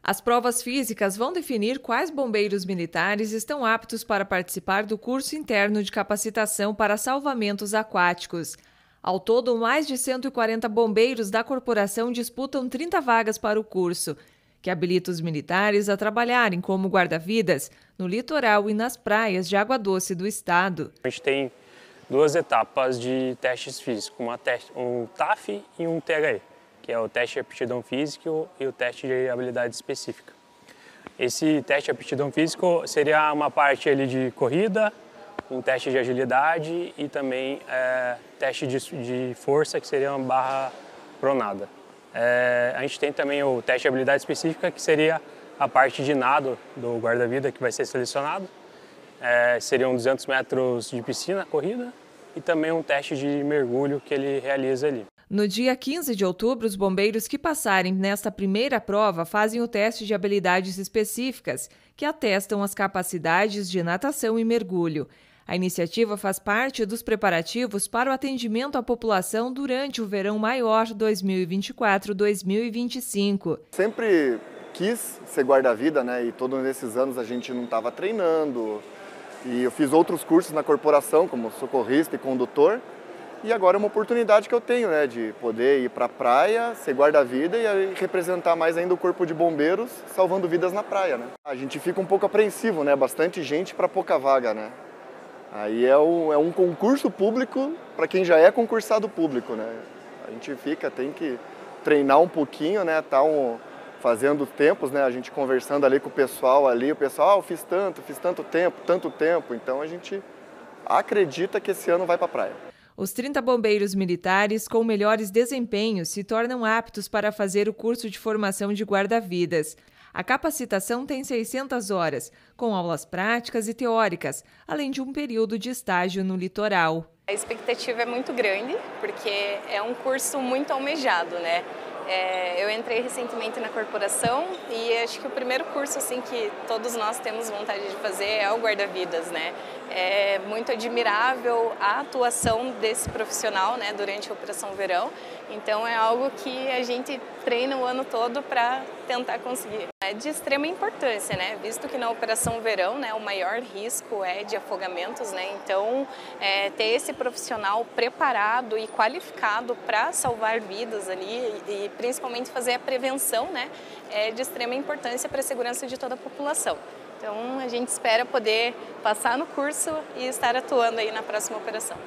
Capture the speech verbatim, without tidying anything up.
As provas físicas vão definir quais bombeiros militares estão aptos para participar do curso interno de capacitação para salvamentos aquáticos. Ao todo, mais de cento e quarenta bombeiros da corporação disputam trinta vagas para o curso, que habilita os militares a trabalharem como guarda-vidas no litoral e nas praias de Água Doce do estado. A gente tem duas etapas de testes físicos, uma teste, um T A F e um T H E, que é o teste de aptidão física e o teste de habilidade específica. Esse teste de aptidão física seria uma parte ali de corrida, um teste de agilidade e também é, teste de, de força, que seria uma barra pronada. É, a gente tem também o teste de habilidade específica, que seria a parte de nado do guarda-vida que vai ser selecionado. É, seriam duzentos metros de piscina, corrida, e também um teste de mergulho que ele realiza ali. No dia quinze de outubro, os bombeiros que passarem nesta primeira prova fazem o teste de habilidades específicas, que atestam as capacidades de natação e mergulho. A iniciativa faz parte dos preparativos para o atendimento à população durante o verão maior dois mil e vinte e quatro a dois mil e vinte e cinco. Sempre quis ser guarda-vida, né? E todos esses anos a gente não estava treinando. E eu fiz outros cursos na corporação, como socorrista e condutor. E agora é uma oportunidade que eu tenho, né? De poder ir para a praia, ser guarda-vida e aí representar mais ainda o corpo de bombeiros, salvando vidas na praia, né? A gente fica um pouco apreensivo, né? Bastante gente para pouca vaga, né? Aí é um, é um concurso público para quem já é concursado público, né? A gente fica, tem que treinar um pouquinho, né? Tá um, fazendo tempos, né? A gente conversando ali com o pessoal ali, o pessoal, ah, eu fiz tanto, fiz tanto tempo, tanto tempo. Então a gente acredita que esse ano vai para a praia. Os trinta bombeiros militares com melhores desempenhos se tornam aptos para fazer o curso de formação de guarda-vidas. A capacitação tem seiscentas horas, com aulas práticas e teóricas, além de um período de estágio no litoral. A expectativa é muito grande, porque é um curso muito almejado, né? É, eu entrei recentemente na corporação e acho que o primeiro curso assim, que todos nós temos vontade de fazer é o guarda-vidas, né? É muito admirável a atuação desse profissional, né, durante a Operação Verão. Então é algo que a gente treina o ano todo para tentar conseguir. É de extrema importância, né? Visto que na Operação Verão, né, o maior risco é de afogamentos, né? Então é, ter esse profissional preparado e qualificado para salvar vidas ali e principalmente fazer a prevenção, né, é de extrema importância para a segurança de toda a população. Então a gente espera poder passar no curso e estar atuando aí na próxima operação.